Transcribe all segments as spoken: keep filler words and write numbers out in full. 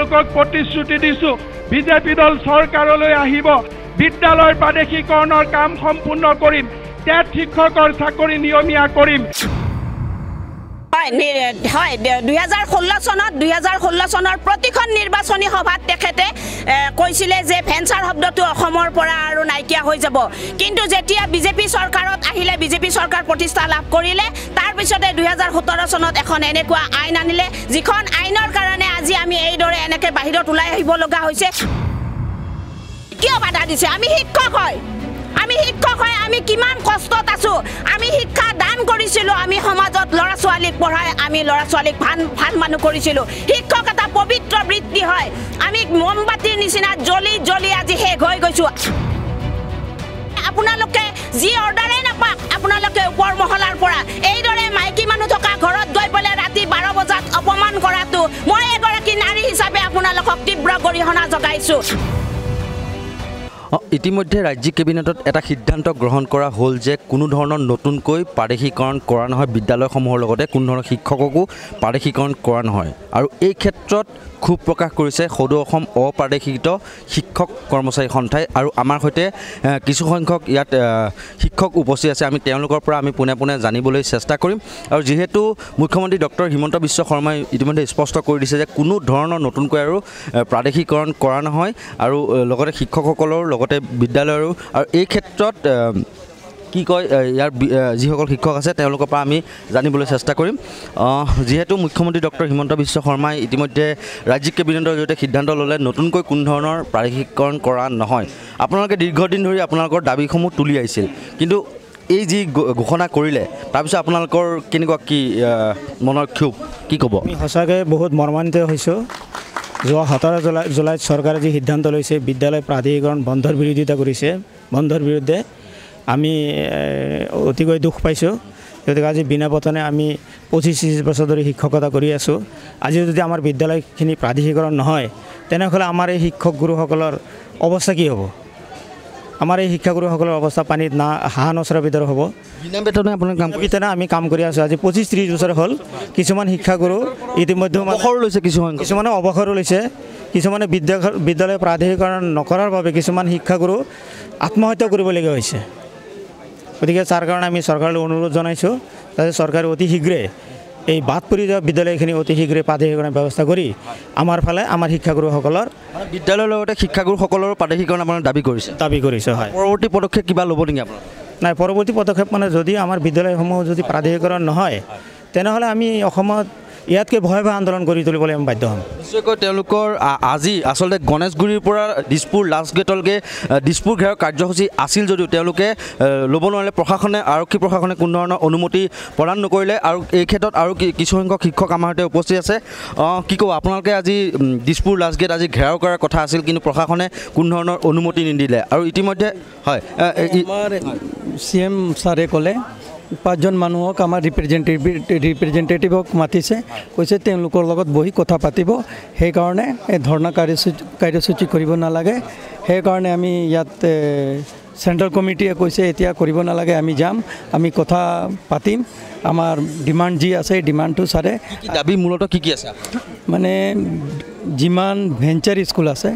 তেওঁলোকক প্ৰতিশ্ৰুতি দিছোঁ বিজেপি দল চৰকাৰলৈ আহিব বিদ্যালয়ৰ প্ৰাদেশিকৰণৰ কাম সম্পূৰ্ণ কৰিম টেট শিক্ষকৰ চাকৰি নিয়মীয়া কৰিম হয় দুই হাজাৰ ষোল্ল চনত দুই হাজাৰ ষোল্ল চনৰ প্ৰতিখন নিৰ্বাচনী সভাত তেখেতে কৈছিলে যে ভেঞ্চাৰ শব্দটো অসমৰ পৰা আৰু নাইকিয়া হৈ যাব কিন্তু যেতিয়া বিজেপি চৰকাৰত আহিলে বিজেপি চৰকাৰ প্ৰতিষ্ঠা লাভ কৰিলে তাৰ পিছতে দুই হাজাৰ সোতৰ চনত এখন এনেকুৱা আইন আনিলে যিখন আইনৰ কাৰণে আজি আমি এইদৰে এনেকৈ বাহিৰত ওলাই আহিব লগা হৈছে কিয় বাধা দিছে আমি শিক্ষক হয় আমি শিক্ষক হয় আমি কিমান কষ্টত আছো আমি শিক্ষা দান কৰিছিলো আমি সমাজত ল'ৰা ছোৱালীক পঢ়াই আমি ল'ৰা ছোৱালীক ভাল ভাল মানুহ কৰিছিলো শিক্ষক এটা পবিত্ৰ বৃত্তি হয় আমি মমবাতিৰ নিচিনা জ্বলি জ্বলি আজি শেষ হৈ গৈছো আপোনালোকে যি অৰ্ডাৰে নাপাক আপোনালোকে ওপৰ মহলাৰ পৰা এইদৰে মাইকী মানুহ থকা ঘৰত গৈ পেলাই ৰাতি বাৰ বজাত অপমান কৰাটো মই এগৰাকী নাৰী হিচাপে আপোনালোকক তীব্ৰ গৰিহণা জগাইছো ইতিমধ্যে ৰাজ্যিক কেবিনেটত এটা সিদ্ধান্ত গ্ৰহণ কৰা হ'ল যে কোনো ধৰণৰ নতুনকৈ প্ৰাদেশিকৰণ কৰা নহয় বিদ্যালয়সমূহৰ লগতে কোনো ধৰণৰ শিক্ষককো প্ৰাদেশিকৰণ কৰা নহয় আৰু এই ক্ষেত্ৰত ক্ষোভ প্ৰকাশ কৰিছে সদৌ অসম অপ্ৰাদেশিকৃত শিক্ষক কৰ্মচাৰী সন্থাই আৰু আমাৰ সৈতে কিছু সংখ্যক ইয়াত শিক্ষক উপস্থিত আছে আমি তেওঁলোকৰ পৰা আমি পোনে পোনে জানিবলৈ চেষ্টা কৰিম আৰু যিহেতু মুখ্যমন্ত্ৰী ডক্টৰ হিমন্ত বিশ্ব শৰ্মাই ইতিমধ্যে স্পষ্ট কৰি দিছে যে কোনো ধৰণৰ নতুনকৈ আৰু প্ৰাদেশিকৰণ কৰা নহয় আৰু লগতে শিক্ষকসকলৰ লগতে বিদ্যালয়ৰো আৰু এই ক্ষেত্ৰত কি কয় ইয়াৰ যিসকল শিক্ষক আছে তেওঁলোকৰ পৰা আমি জানিবলৈ চেষ্টা কৰিম যিহেতু মুখ্যমন্ত্ৰী ডক্টৰ হিমন্ত বিশ্ব শৰ্মাই ইতিমধ্যে ৰাজ্যিক কেবিনেটৰ জৰিয়তে সিদ্ধান্ত ল'লে নতুনকৈ কোনো ধৰণৰ প্ৰাদেশিকৰণ কৰা নহয় আপোনালোকে দীৰ্ঘদিন ধৰি আপোনালোকৰ দাবীসমূহ তুলি আহিছিল কিন্তু এই যি ঘোষণা কৰিলে তাৰপিছত আপোনালোকৰ কেনেকুৱা কি মনৰ ক্ষোভ কি ক'ব আমি সঁচাকৈ বহুত মৰ্মান্বিত হৈছোঁ যোৱা সোতৰ জুলাই জুলাইত চৰকাৰে যি সিদ্ধান্ত লৈছে বিদ্যালয় প্ৰাধিকৰণ বন্ধৰ বিৰোধিতা কৰিছে বন্ধৰ বিৰুদ্ধে আমি অতিকৈ দুখ পাইছোঁ গতিকে আজি বিনা পতনে আমি পঁচিছ ত্ৰিছ বছৰ ধৰি শিক্ষকতা কৰি আছোঁ আজি যদি আমাৰ বিদ্যালয়খিনি প্ৰাধিকৰণ নহয় তেনেহ'লে আমাৰ এই শিক্ষক গুৰুসকলৰ অৱস্থা কি হ'ব আমাৰ এই শিক্ষাগুৰুসকলৰ অৱস্থা পানীত না হাঁহ নচৰাৰ ভিতৰত হ'ব বিনা বেতনে আপোনাৰ কাম বেতনে আমি কাম কৰি আছোঁ আজি পঁচিছ ত্ৰিছ বছৰ হ'ল কিছুমান শিক্ষাগুৰু ইতিমধ্যে অৱসৰ লৈছে কিছুমান কিছুমানে অৱসৰো লৈছে কিছুমানে বিদ্যা বিদ্যালয় প্ৰাধিকৰণ নকৰাৰ বাবে কিছুমান শিক্ষাগুৰু আত্মহত্যা কৰিবলগীয়া হৈছে গতিকে তাৰ কাৰণে আমি চৰকাৰলৈ অনুৰোধ জনাইছোঁ যাতে চৰকাৰে অতি শীঘ্ৰে এই বাদ পৰি যোৱা বিদ্যালয়খিনি অতি শীঘ্ৰে প্ৰাদেশিকৰণৰ ব্যৱস্থা কৰি আমাৰ ফালে আমাৰ শিক্ষাগুৰুসকলৰ বিদ্যালয়ৰ লগতে শিক্ষাগুৰুসকলৰ প্ৰাদেশিকৰণ আপোনাৰ দাবী কৰিছে দাবী কৰিছে হয় পৰৱৰ্তী পদক্ষেপ কিবা ল'ব নেকি আপোনাৰ নাই পৰৱৰ্তী পদক্ষেপ মানে যদি আমাৰ বিদ্যালয়সমূহ যদি প্ৰাদেশিকৰণ নহয় তেনেহ'লে আমি অসমত ইয়াতকৈ ভয় ভয় আন্দোলন কৰি তুলিবলৈ আমি বাধ্য হ'ম নিশ্চয়কৈ তেওঁলোকৰ আজি আচলতে গণেশগুৰিৰ পৰা দিছপুৰ লাষ্ট গেটলৈকে দিছপুৰ ঘেৰাও কাৰ্যসূচী আছিল যদিও তেওঁলোকে ল'ব নোৱাৰিলে প্ৰশাসনে আৰক্ষী প্ৰশাসনে কোনো ধৰণৰ অনুমতি প্ৰদান নকৰিলে আৰু এই ক্ষেত্ৰত আৰু কিছুসংখ্যক শিক্ষক আমাৰ সৈতে উপস্থিত আছে কি ক'ব আপোনালোকে আজি দিছপুৰ লাষ্ট গেট আজি ঘেৰাও কৰাৰ কথা আছিল কিন্তু প্ৰশাসনে কোনো ধৰণৰ অনুমতি নিদিলে আৰু ইতিমধ্যে হয় আমাৰ চি এম ছাৰে ক'লে পাঁচজন মানুহক আমাৰ ৰিপ্ৰেজেণ্টেটিভ ৰিপ্ৰেজেণ্টেটিভক মাতিছে কৈছে তেওঁলোকৰ লগত বহি কথা পাতিব সেইকাৰণে এই ধৰ্ণা কাৰ্যসূচী কাৰ্যসূচী কৰিব নালাগে সেইকাৰণে আমি ইয়াত চেণ্ট্ৰেল কমিটিয়ে কৈছে এতিয়া কৰিব নালাগে আমি যাম আমি কথা পাতিম আমাৰ ডিমাণ্ড যি আছে ডিমাণ্ডটো ছাৰে দাবী মূলতঃ কি কি আছে মানে যিমান ভেঞ্চাৰ স্কুল আছে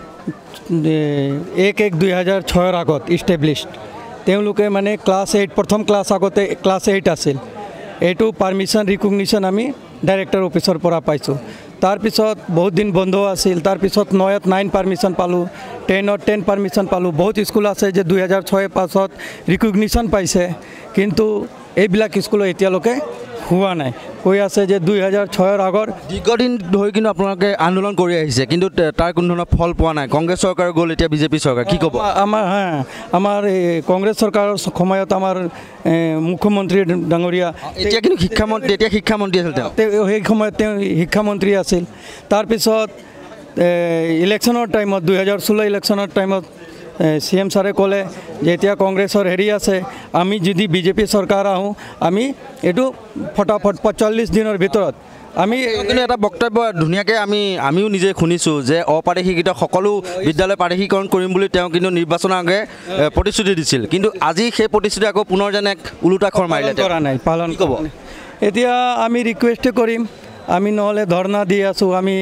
এক এক দুই হাজাৰ ছয়ৰ আগত ইষ্টেব্লিছড তেওঁলোকে মানে ক্লাছ এইট প্ৰথম ক্লাছ আগতে ক্লাছ এইট আছিল এইটো পাৰ্মিশ্যন ৰিকগনিশ্যন আমি ডাইৰেক্টৰ অফিচৰ পৰা পাইছোঁ তাৰপিছত বহুত দিন বন্ধ আছিল তাৰপিছত নয়ত নাইন পাৰ্মিশ্যন পালোঁ টেনত টেন পাৰ্মিশ্যন পালোঁ বহুত স্কুল আছে যে দুই হাজাৰ ছয়ৰ পাছত ৰিকগনিশ্যন পাইছে কিন্তু এইবিলাক স্কুল এতিয়ালৈকে হোৱা নাই কৈ আছে যে দুই হাজাৰ ছয়ৰ আগৰ দীৰ্ঘদিন ধৰি কিন্তু আপোনালোকে আন্দোলন কৰি আহিছে কিন্তু তাৰ কোনো ধৰণৰ ফল পোৱা নাই কংগ্ৰেছ চৰকাৰ গ'ল এতিয়া বিজেপি চৰকাৰ কি ক'ব আমাৰ হা আমাৰ কংগ্ৰেছ চৰকাৰৰ সময়ত আমাৰ মুখ্যমন্ত্ৰী ডাঙৰীয়া এতিয়া কিন্তু শিক্ষামন্ত্ৰী এতিয়া শিক্ষামন্ত্ৰী আছিল তেওঁ সেই সময়ত তেওঁ শিক্ষামন্ত্ৰী আছিল তাৰপিছত ইলেকশ্যনৰ টাইমত দুই হাজাৰ ষোল্ল ইলেকশ্যনৰ টাইমত চি এম ছাৰে ক'লে যে এতিয়া কংগ্ৰেছৰ হেৰি আছে আমি যদি বিজেপি চৰকাৰ আহোঁ আমি এইটো ফটাফট পঞ্চল্লিছ দিনৰ ভিতৰত আমি কিন্তু এটা বক্তব্য ধুনীয়াকৈ আমি আমিও নিজে শুনিছোঁ যে অপ্ৰাদেশিকৃত সকলো বিদ্যালয় প্ৰাদেশিকৰণ কৰিম বুলি তেওঁ কিন্তু নিৰ্বাচনৰ আগে প্ৰতিশ্ৰুতি দিছিল কিন্তু আজি সেই প্ৰতিশ্ৰুতি আকৌ পুনৰ যেনে ওলোটা খৰ মাৰিলে কৰা নাই পালন ক'ব এতিয়া আমি ৰিকুৱেষ্ট কৰিম আমি নহ'লে ধৰ্ণা দি আছোঁ আমি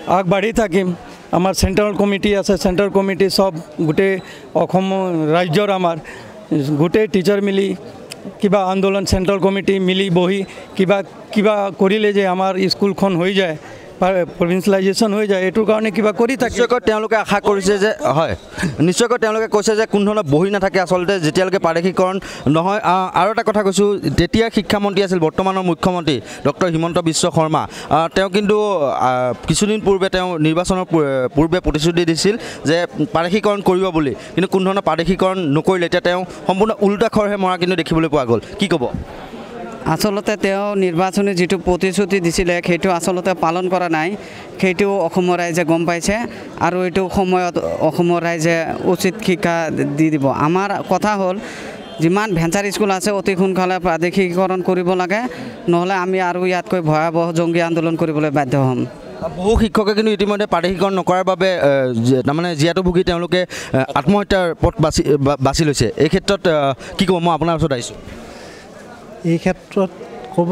আগবাঢ়ি থাকিম আমাৰ চেণ্ট্ৰেল কমিটি আছে চেণ্ট্ৰেল কমিটি সব গোটেই অসম ৰাজ্যৰ আমাৰ গোটেই টিচাৰ মিলি কিবা আন্দোলন চেণ্ট্ৰেল কমিটি মিলি বহি কিবা কিবা কৰিলে যে আমাৰ স্কুলখন হৈ যায় প্ৰভিন্সিয়েলাইজেশ্যন হৈ যায় এইটোৰ কাৰণে কিবা কৰি থাকে নিশ্চয়কৈ তেওঁলোকে আশা কৰিছে যে হয় নিশ্চয়কৈ তেওঁলোকে কৈছে যে কোনো ধৰণৰ বহি নাথাকে আচলতে যেতিয়ালৈকে প্ৰাদেশিকৰণ নহয় আৰু এটা কথা কৈছোঁ তেতিয়া শিক্ষামন্ত্ৰী আছিল বৰ্তমানৰ মুখ্যমন্ত্ৰী ডক্টৰ হিমন্ত বিশ্ব শৰ্মা তেওঁ কিন্তু কিছুদিন পূৰ্বে তেওঁ নিৰ্বাচনৰ পূৰ্বে প্ৰতিশ্ৰুতি দিছিল যে প্ৰাদেশিকৰণ কৰিব বুলি কিন্তু কোনো ধৰণৰ প্ৰাদেশিকৰণ নকৰিলে এতিয়া তেওঁ সম্পূৰ্ণ উল্টাখৰহে মৰা কিন্তু দেখিবলৈ পোৱা গ'ল কি ক'ব আচলতে তেওঁ নিৰ্বাচনী যিটো প্ৰতিশ্ৰুতি দিছিলে সেইটো আচলতে পালন কৰা নাই সেইটো অসমৰ ৰাইজে গম পাইছে আৰু এইটো সময়ত অসমৰ ৰাইজে উচিত শিক্ষা দি দিব আমাৰ কথা হ'ল যিমান ভেঞ্চাৰ স্কুল আছে অতি সোনকালে প্ৰাদেশিকৰণ কৰিব লাগে নহ'লে আমি আৰু ইয়াতকৈ ভয়াৱহ জংগী আন্দোলন কৰিবলৈ বাধ্য হ'ম বহু শিক্ষকে কিন্তু ইতিমধ্যে প্ৰাদেশিকৰণ নকৰাৰ বাবে তাৰমানে জীয়াতু ভুগি তেওঁলোকে আত্মহত্যাৰ পথ বাছি বাছি লৈছে এই ক্ষেত্ৰত কি ক'ব মই আপোনাৰ ওচৰত আহিছোঁ এই ক্ষেত্ৰত ক'ব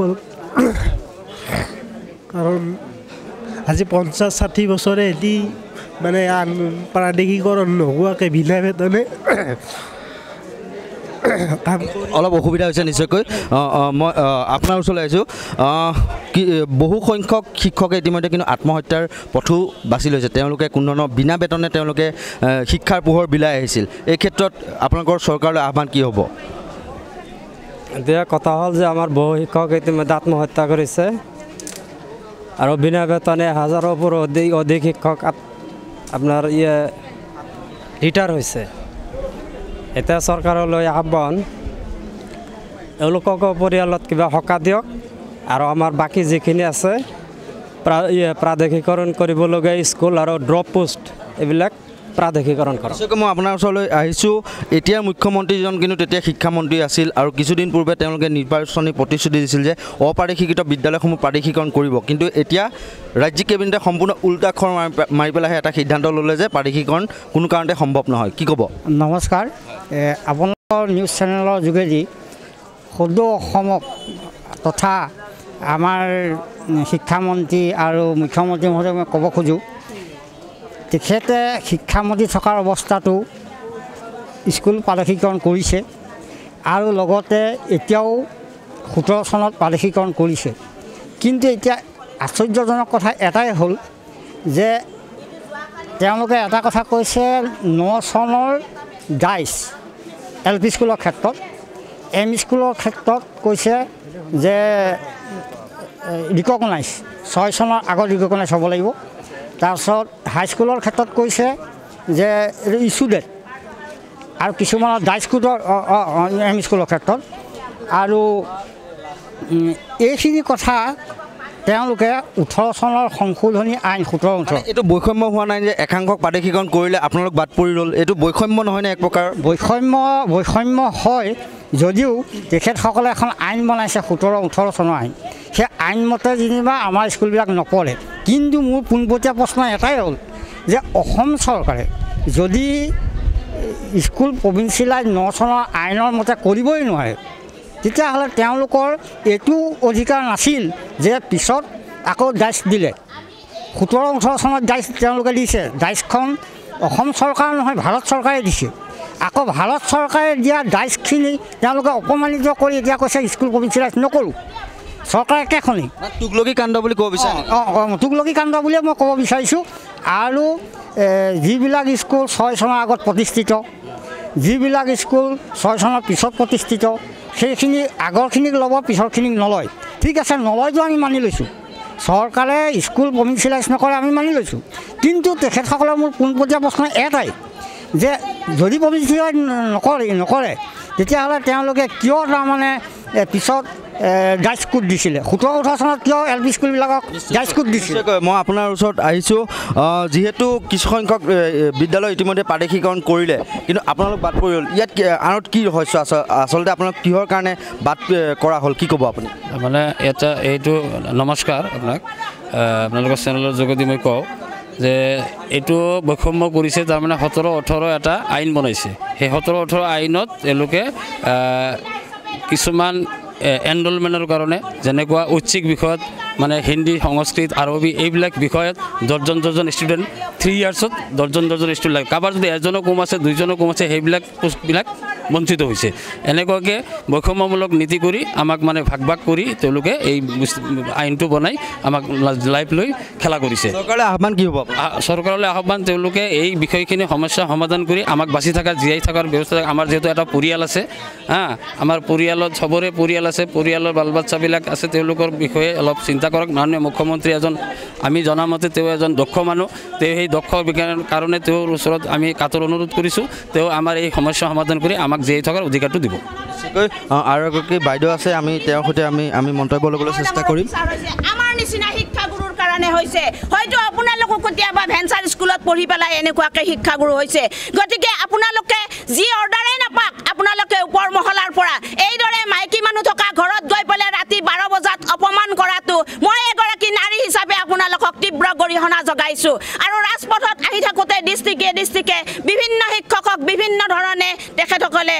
কাৰণ আজি পঞ্চাছ ষাঠি বছৰে এটি মানে প্ৰাদেশিকৰণ নোহোৱাকৈ বিনা বেতনে অলপ অসুবিধা হৈছে নিশ্চয়কৈ মই আপোনাৰ ওচৰলৈ আহিছোঁ কি বহু সংখ্যক শিক্ষকে ইতিমধ্যে কিন্তু আত্মহত্যাৰ পথো বাছি লৈছে তেওঁলোকে কোনো ধৰণৰ বিনা বেতনে তেওঁলোকে শিক্ষাৰ পোহৰ বিলাই আহিছিল এই ক্ষেত্ৰত আপোনালোকৰ চৰকাৰলৈ আহ্বান কি হ'ব এতিয়া কথা হ'ল যে আমাৰ বহু শিক্ষক ইতিমধ্যে আত্মহত্যা কৰিছে আৰু বিনা বেতনে হাজাৰৰ ওপৰত অধিক অধিক শিক্ষক আপোনাৰ ইয়ে ৰিটায়াৰ হৈছে এতিয়া চৰকাৰলৈ আহ্বান এওঁলোকক পৰিয়ালত কিবা সকাহ দিয়ক আৰু আমাৰ বাকী যিখিনি আছে ইয়ে প্ৰাদেশিকৰণ কৰিবলগীয়া স্কুল আৰু ড্ৰপ পোষ্ট এইবিলাক প্ৰাদেশিকৰণ কৰক মই আপোনাৰ ওচৰলৈ আহিছোঁ এতিয়াৰ মুখ্যমন্ত্ৰীজন কিন্তু তেতিয়া শিক্ষামন্ত্ৰী আছিল আৰু কিছুদিন পূৰ্বে তেওঁলোকে নিৰ্বাচনী প্ৰতিশ্ৰুতি দিছিল যে অপ্ৰাদেশিকৃত বিদ্যালয়সমূহ প্ৰাদেশিকৰণ কৰিব কিন্তু এতিয়া ৰাজ্যিক কেবিনেটে সম্পূৰ্ণ উল্টাখৰ মাৰি পেলাইহে এটা সিদ্ধান্ত ল'লে যে প্ৰাদেশিকৰণ কোনো কাৰণতে সম্ভৱ নহয় কি ক'ব নমস্কাৰ আপোনালোকৰ নিউজ চেনেলৰ যোগেদি সদৌ অসমক তথা আমাৰ শিক্ষামন্ত্ৰী আৰু মুখ্যমন্ত্ৰী মহোদয় মই ক'ব খোজোঁ তেখেতে শিক্ষামন্ত্ৰী থকাৰ অৱস্থাটো স্কুল প্ৰাদেশিকৰণ কৰিছে আৰু লগতে এতিয়াও সোতৰ চনত প্ৰাদেশিকৰণ কৰিছে কিন্তু এতিয়া আশ্চৰ্যজনক কথা এটাই হ'ল যে তেওঁলোকে এটা কথা কৈছে ন চনৰ ডাইচ এল পি স্কুলৰ ক্ষেত্ৰত এম স্কুলৰ ক্ষেত্ৰত কৈছে যে ৰিকগনাইজ ছয় চনৰ আগত ৰিকগনাইজ হ'ব লাগিব তাৰপিছত হাইস্কুলৰ ক্ষেত্ৰত কৈছে যে ইছ্যু ডেট আৰু কিছুমানৰ ডাই স্কুলৰ এম স্কুলৰ ক্ষেত্ৰত আৰু এইখিনি কথা তেওঁলোকে ওঠৰ চনৰ সংশোধনী আইন সোতৰ ওঠৰ এইটো বৈষম্য হোৱা নাই যে একাংশক প্ৰাদেশিকৰণ কৰিলে আপোনালোক বাদ পৰি ৰ'ল এইটো বৈষম্য নহয়নে এক প্ৰকাৰ বৈষম্য বৈষম্য হয় যদিও তেখেতসকলে এখন আইন বনাইছে সোতৰ ওঠৰ চনৰ আইন সেই আইনমতে যেনিবা আমাৰ স্কুলবিলাক নপঢ়ে কিন্তু মোৰ পোনপটীয়া প্ৰশ্ন এটাই হ'ল যে অসম চৰকাৰে যদি স্কুল প্ৰভিন্সিয়েলাইজ ন চনৰ আইনৰ মতে কৰিবই নোৱাৰে তেতিয়াহ'লে তেওঁলোকৰ এইটো অধিকাৰ নাছিল যে পিছত আকৌ ডাইচ দিলে সোতৰ ওঠৰ চনত ডাইচ তেওঁলোকে দিছে ডাইচখন অসম চৰকাৰ নহয় ভাৰত চৰকাৰে দিছে আকৌ ভাৰত চৰকাৰে দিয়া ডাইচখিনি তেওঁলোকে অপমানিত কৰি এতিয়া কৈছে স্কুল প্ৰভিন্সিয়েলাইজ নকৰোঁ চৰকাৰ একেখনেই তুগলকি কাণ্ড বুলি ক'ব বিচাৰে অঁ অঁ তুগলকি কাণ্ড বুলিয়ে মই ক'ব বিচাৰিছোঁ আৰু যিবিলাক স্কুল ছয় চনৰ আগত প্ৰতিষ্ঠিত যিবিলাক স্কুল ছয় চনৰ পিছত প্ৰতিষ্ঠিত সেইখিনি আগৰখিনিক ল'ব পিছৰখিনিক নলয় ঠিক আছে নলয়তো আমি মানি লৈছোঁ চৰকাৰে স্কুল প্ৰভিন্সিয়েলাইজ নকৰে আমি মানি লৈছোঁ কিন্তু তেখেতসকলৰ মোৰ পোনপটীয়া প্ৰশ্ন এটাই যে যদি প্ৰভিন্সিয়েলাইজ নকৰে নকৰে তেতিয়াহ'লে তেওঁলোকে কিয় তাৰমানে পিছত ডাইচ কোড দিছিলে সোতৰ ওঠৰ চনত কিয় এল পি স্কুলবিলাকক ডাইচ কোড দিছিলে মই আপোনাৰ ওচৰত আহিছোঁ যিহেতু কিছুসংখ্যক বিদ্যালয় ইতিমধ্যে প্ৰাদেশিকৰণ কৰিলে কিন্তু আপোনালোক বাদ পৰি হ'ল ইয়াত আনত কি ৰহস্য আছে আচলতে আপোনালোক কিহৰ কাৰণে বাদ কৰা হ'ল কি ক'ব আপুনি মানে এটা এইটো নমস্কাৰ আপোনাক আপোনালোকৰ চেনেলৰ যোগেদি মই কওঁ যে এইটো বৈষম্য কৰিছে তাৰমানে সোতৰ ওঠৰ এটা আইন বনাইছে সেই সোতৰ ওঠৰ আইনত তেওঁলোকে কিছুমান এনৰলমেণ্টৰ কাৰণে যেনেকুৱা ঐচ্ছিক বিষয়ত মানে হিন্দী সংস্কৃত আৰবী এইবিলাক বিষয়ত দহজন দহজন ষ্টুডেণ্ট থ্ৰী ইয়াৰ্ছত দহজন দহজন ষ্টুডেণ্ট লাগে কাৰোবাৰ যদি এজনো কম আছে দুইজনো কম আছে সেইবিলাক পোষ্টবিলাক বঞ্চিত হৈছে এনেকুৱাকৈ বৈষম্যমূলক নীতি কৰি আমাক মানে ভাগ ভাগ কৰি তেওঁলোকে এই আইনটো বনাই আমাক লাইফ লৈ খেলা কৰিছে চৰকাৰলৈ আহ্বান কি হ'ব চৰকাৰলৈ আহ্বান তেওঁলোকে এই বিষয়খিনি সমস্যা সমাধান কৰি আমাক বাচি থকা জীয়াই থকাৰ ব্যৱস্থা আমাৰ যিহেতু এটা পৰিয়াল আছে হা আমাৰ পৰিয়ালত সবৰে পৰিয়াল আছে পৰিয়ালৰ বাল বাচ্চাবিলাক আছে তেওঁলোকৰ বিষয়ে অলপ চিন্তা কৰক মাননীয় মুখ্যমন্ত্ৰী এজন আমি জনামতে তেওঁ এজন দক্ষ মানুহ তেওঁ সেই দক্ষ বিজ্ঞানৰ কাৰণে তেওঁৰ ওচৰত আমি কাতৰ অনুৰোধ কৰিছোঁ তেওঁ আমাৰ এই সমস্যা সমাধান কৰি আমাক জীয়াই থকাৰ অধিকাৰটো দিব নিশ্চয়কৈ আৰু এগৰাকী বাইদেউ আছে আমি তেওঁৰ সৈতে আমি আমি মন্তব্য ল'বলৈ চেষ্টা কৰিম আমাৰ নিচিনা শিক্ষাগুৰুৰ কাৰণে হৈছে হয়তো আপোনালোকক কেতিয়াবা ভেঞ্চাৰ স্কুলত পঢ়ি পেলাই এনেকুৱাকৈ শিক্ষাগুৰু হৈছে গতিকে আপোনালোকে যি অৰ্ডাৰেই নাপাওক আপোনালোকে ওপৰ মহলাৰ পৰা এইদৰে মাইকী মানুহ থকা ঘৰত গৈ পেলাই ৰাতি বাৰ বজাত অপমান কৰাটো মই এগৰাকী নাৰী হিচাপে আপোনালোকক তীব্ৰ গৰিহণা জগাইছোঁ আৰু ৰাজপথত আহি থাকোঁতে ডিষ্ট্ৰিক্টে ডিষ্ট্ৰিক্টে বিভিন্ন শিক্ষকক বিভিন্ন ধৰণে তেখেতসকলে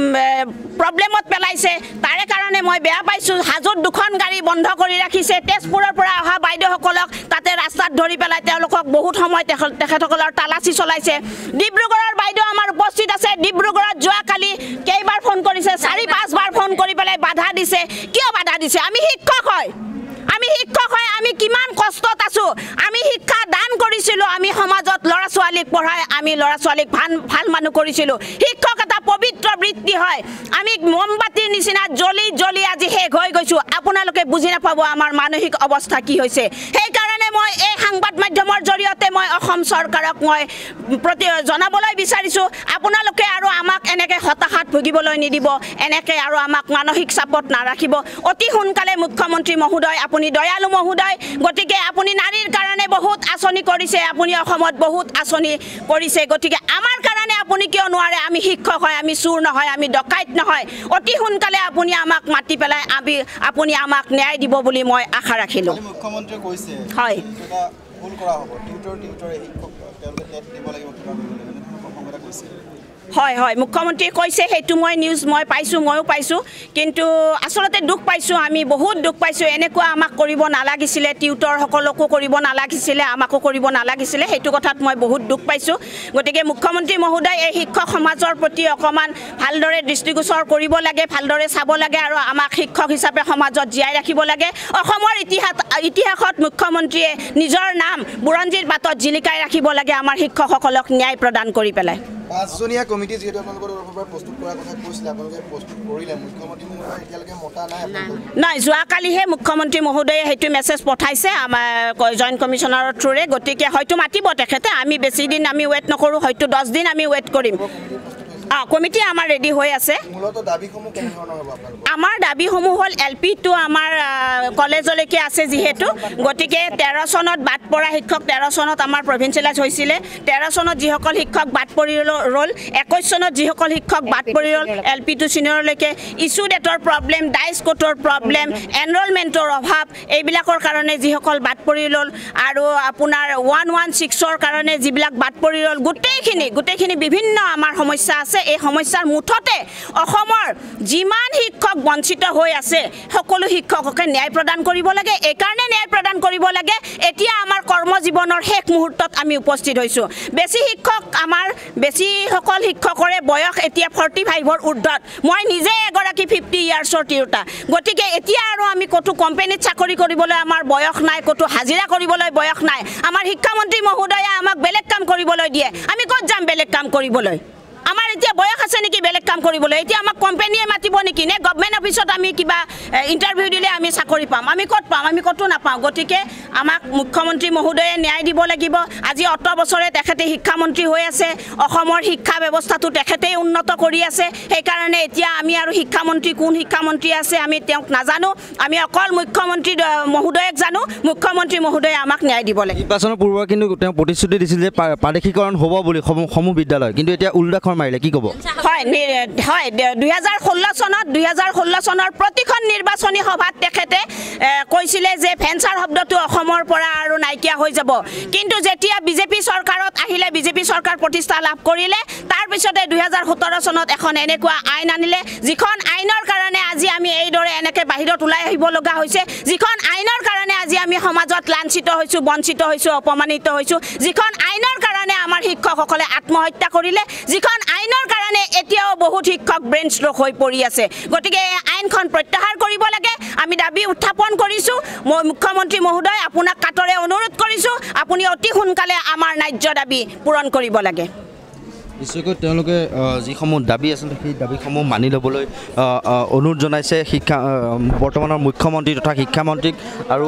প্ৰব্লেমত পেলাইছে তাৰে কাৰণে মই বেয়া পাইছোঁ হাজোত দুখন গাড়ী বন্ধ কৰি ৰাখিছে তেজপুৰৰ পৰা অহা বাইদেউসকলক তাতে ৰাস্তাত ধৰি পেলাই তেওঁলোকক বহুত সময় তেখেতসকলৰ তালাচী চলাইছে ডিব্ৰুগড়ৰ বাইদেউ আমাৰ উপস্থিত আছে ডিব্ৰুগড়ত যোৱাকালি কেইবাৰ ফোন কৰিছে চাৰি পাঁচবাৰ ফোন কৰি পেলাই বাধা দিছে কিয় বাধা দিছে আমি শিক্ষক হয় আমি শিক্ষক হয় আমি কিমান কষ্টত আছোঁ আমি শিক্ষা দান কৰিছিলোঁ আমি সমাজত ল'ৰা ছোৱালীক পঢ়াই আমি ল'ৰা ছোৱালীক ভাল ভাল মানুহ কৰিছিলোঁ শিক্ষক এটা পবিত্ৰ বৃত্তি হয় আমি মমবাতিৰ নিচিনা জ্বলি জ্বলি আজি শেষ হৈ গৈছোঁ আপোনালোকে বুজি নাপাব আমাৰ মানসিক অৱস্থা কি হৈছে সেইকাৰণে মই এই সংবাদ মাধ্যমৰ জৰিয়তে মই অসম চৰকাৰক মই প্ৰতি জনাবলৈ বিচাৰিছোঁ আপোনালোকে আৰু আমাক এনেকৈ হতাশাত ভুগিবলৈ নিদিব এনেকৈ আৰু আমাক মানসিক চাপত নাৰাখিব অতি সোনকালে মুখ্যমন্ত্ৰী মহোদয় আপুনি দয়ালু মহোদয় গতিকে আপুনি নাৰীৰ কাৰণে বহুত আঁচনি কৰিছে আপুনি অসমত বহুত আঁচনি কৰিছে গতিকে আমাৰ কাৰণে আপুনি কিয় নোৱাৰে আমি শিক্ষক হয় আমি চুৰ নহয় আমি ডকাইত নহয় অতি সোনকালে আপুনি আমাক মাতি পেলাই আমি আপুনি আমাক ন্যায় দিব বুলি মই আশা ৰাখিলোঁ মুখ্যমন্ত্ৰীয়ে কৈছে হয় এটা ভুল কৰা হ'ব টিউটৰ টিউটৰে শিক্ষক তেওঁলোকে নেট দিব লাগিব কিবা কৰিব লাগিব সংবাদ কৈছে হয় হয় মুখ্যমন্ত্ৰীয়ে কৈছে সেইটো মই নিউজ মই পাইছোঁ ময়ো পাইছোঁ কিন্তু আচলতে দুখ পাইছোঁ আমি বহুত দুখ পাইছোঁ এনেকুৱা আমাক কৰিব নালাগিছিলে টিউটৰসকলকো কৰিব নালাগিছিলে আমাকো কৰিব নালাগিছিলে সেইটো কথাত মই বহুত দুখ পাইছোঁ গতিকে মুখ্যমন্ত্ৰী মহোদয় এই শিক্ষক সমাজৰ প্ৰতি অকণমান ভালদৰে দৃষ্টিগোচৰ কৰিব লাগে ভালদৰে চাব লাগে আৰু আমাক শিক্ষক হিচাপে সমাজত জীয়াই ৰাখিব লাগে অসমৰ ইতিহাস ইতিহাসত মুখ্যমন্ত্ৰীয়ে নিজৰ নাম বুৰঞ্জীৰ বাটত জিলিকাই ৰাখিব লাগে আমাৰ শিক্ষকসকলক ন্যায় প্ৰদান কৰি পেলাই পাঁচজনীয়া কমিটি যিহেতু আপোনালোকৰ তৰফৰ পৰা প্ৰস্তুত কৰাৰ কথা কৈছিলে আপোনালোকে প্ৰস্তুত কৰিলে মুখ্যমন্ত্ৰী মহোদয় এতিয়ালৈকে মতা নাই নাই যোৱাকালিহে মুখ্যমন্ত্ৰী মহোদয়ে সেইটো মেছেজ পঠাইছে আমাৰ জইণ্ট কমিশ্যনাৰৰ থ্ৰুৰে গতিকে হয়তো মাতিব তেখেতে আমি বেছি দিন আমি ৱেইট নকৰোঁ হয়তো দহ দিন আমি ৱেইট কৰিম অঁ কমিটি আমাৰ ৰেডি হৈ আছে আমাৰ দাবীসমূহ হ'ল এল পিটো আমাৰ কলেজলৈকে আছে যিহেতু গতিকে তেৰ চনত বাদ পৰা শিক্ষক তেৰ চনত আমাৰ প্ৰভিঞ্চিয়েলাইজ হৈছিলে তেৰ চনত যিসকল শিক্ষক বাদ পৰি ৰ'ল একৈছ চনত যিসকল শিক্ষক বাদ পৰি ৰ'ল এল পিটো ছিনিয়ৰলৈকে ইছ্যু ডেটৰ প্ৰব্লেম ডাইচ কোটৰ প্ৰব্লেম এনৰলমেণ্টৰ অভাৱ এইবিলাকৰ কাৰণে যিসকল বাদ পৰি ৰ'ল আৰু আপোনাৰ ওৱান ওৱান ছিক্সৰ কাৰণে যিবিলাক বাদ পৰি ৰ'ল গোটেইখিনি গোটেইখিনি বিভিন্ন আমাৰ সমস্যা আছে এই সমস্যাৰ মুঠতে অসমৰ যিমান শিক্ষক বঞ্চিত হৈ আছে সকলো শিক্ষককে ন্যায় প্ৰদান কৰিব লাগে এইকাৰণে ন্যায় প্ৰদান কৰিব লাগে এতিয়া আমাৰ কৰ্মজীৱনৰ শেষ মুহূৰ্তত আমি উপস্থিত হৈছোঁ বেছি শিক্ষক আমাৰ বেছিসকল শিক্ষকৰে বয়স এতিয়া ফৰ্টি ফাইভৰ ঊৰ্ধত মই নিজে এগৰাকী ফিফটি ইয়াৰ্ছৰ তিৰোতা গতিকে এতিয়া আৰু আমি ক'তো কোম্পানীত চাকৰি কৰিবলৈ আমাৰ বয়স নাই ক'তো হাজিৰা কৰিবলৈ বয়স নাই আমাৰ শিক্ষামন্ত্ৰী মহোদয়ে আমাক বেলেগ কাম কৰিবলৈ দিয়ে আমি ক'ত যাম বেলেগ কাম কৰিবলৈ আমাৰ এতিয়া বয়স আছে নেকি বেলেগ কাম কৰিবলৈ এতিয়া আমাক কোম্পানীয়ে মাতিব নেকি নে গভৰ্ণমেণ্ট অফিচত আমি কিবা ইণ্টাৰভিউ দিলে আমি চাকৰি পাম আমি ক'ত পাম আমি ক'তো নাপাওঁ গতিকে আমাক মুখ্যমন্ত্ৰী মহোদয়ে ন্যায় দিব লাগিব আজি অত বছৰে তেখেতে শিক্ষামন্ত্ৰী হৈ আছে অসমৰ শিক্ষা ব্যৱস্থাটো তেখেতেই উন্নত কৰি আছে সেইকাৰণে এতিয়া আমি আৰু শিক্ষামন্ত্ৰী কোন শিক্ষামন্ত্ৰী আছে আমি তেওঁক নাজানো আমি অকল মুখ্যমন্ত্ৰী মহোদয়ক জানো মুখ্যমন্ত্ৰী মহোদয়ে আমাক ন্যায় দিব লাগিব নিৰ্বাচনৰ পূৰ্বে কিন্তু তেওঁ প্ৰতিশ্ৰুতি দিছিল যে প্ৰাদেশিকৰণ হ'ব বুলি সমূহ বিদ্যালয় কিন্তু এতিয়া উল্লেখ মাৰিলে কি ক'ব হয় হয় দুহেজাৰ ষোল্ল চনত দুহেজাৰ ষোল্ল চনৰ প্ৰতিখন নিৰ্বাচনী সভাত তেখেতে কৈছিলে যে ভেঞ্চাৰ শব্দটো অসমৰ পৰা আৰু নাইকিয়া হৈ যাব কিন্তু যেতিয়া বিজেপি চৰকাৰত আহিলে বিজেপি চৰকাৰ প্ৰতিষ্ঠা লাভ কৰিলে তাৰপিছতে দুহেজাৰ সোতৰ চনত এখন এনেকুৱা আইন আনিলে যিখন আইনৰ কাৰণে আজি আমি এইদৰে এনেকৈ বাহিৰত ওলাই আহিব লগা হৈছে যিখন আইনৰ কাৰণে আজি আমি সমাজত লাঞ্ছিত হৈছোঁ বঞ্চিত হৈছোঁ অপমানিত হৈছোঁ যিখন আইনৰ কাৰণে আমাৰ শিক্ষকসকলে আত্মহত্যা কৰিলে যিখন আইনৰ কাৰণে এতিয়াও বহুত শিক্ষক ব্ৰেইন ষ্ট্ৰক হৈ পৰি আছে গতিকে এই আইনখন প্ৰত্যাহাৰ কৰিব লাগে আমি দাবী উত্থাপন কৰিছোঁ মই মুখ্যমন্ত্ৰী মহোদয় আপোনাক কাটৰে অনুৰোধ কৰিছোঁ আপুনি অতি সোনকালে আমাৰ ন্যায্য দাবী পূৰণ কৰিব লাগে নিশ্চয়কৈ তেওঁলোকে যিসমূহ দাবী আছিলে সেই দাবীসমূহ মানি ল'বলৈ অনুৰোধ জনাইছে শিক্ষা বৰ্তমানৰ মুখ্যমন্ত্ৰী তথা শিক্ষামন্ত্ৰীক আৰু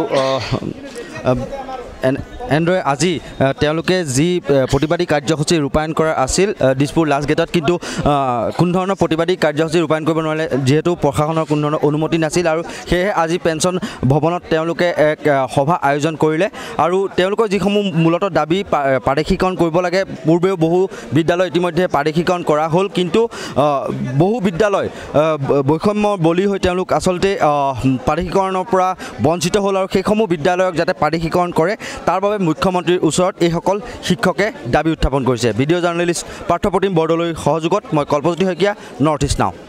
এনেদৰে আজি তেওঁলোকে যি প্ৰতিবাদী কাৰ্যসূচী ৰূপায়ণ কৰা আছিল দিছপুৰ লাষ্ট গেটত কিন্তু কোনো ধৰণৰ প্ৰতিবাদী কাৰ্যসূচী ৰূপায়ণ কৰিব নোৱাৰিলে যিহেতু প্ৰশাসনৰ কোনো ধৰণৰ অনুমতি নাছিল আৰু সেয়েহে আজি পেঞ্চন ভৱনত তেওঁলোকে এক সভা আয়োজন কৰিলে আৰু তেওঁলোকৰ যিসমূহ মূলতঃ দাবী প্ৰাদেশিকৰণ কৰিব লাগে পূৰ্বেও বহু বিদ্যালয় ইতিমধ্যে প্ৰাদেশিকৰণ কৰা হ'ল কিন্তু বহু বিদ্যালয় বৈষম্যৰ বলি হৈ তেওঁলোক আচলতে প্ৰাদেশিকৰণৰ পৰা বঞ্চিত হ'ল আৰু সেইসমূহ বিদ্যালয়ক যাতে প্ৰাদেশিকৰণ কৰে তাৰ বাবে মুখ্যমন্ত্ৰীৰ ওচৰত এইসকল শিক্ষকে দাবী উত্থাপন কৰিছে ভিডিঅ' জাৰ্নেলিষ্ট পাৰ্থপ্ৰতিম বৰদলৈৰ সহযোগত মই কল্পজ্যোতি শইকীয়া নৰ্থ ইষ্ট নাও।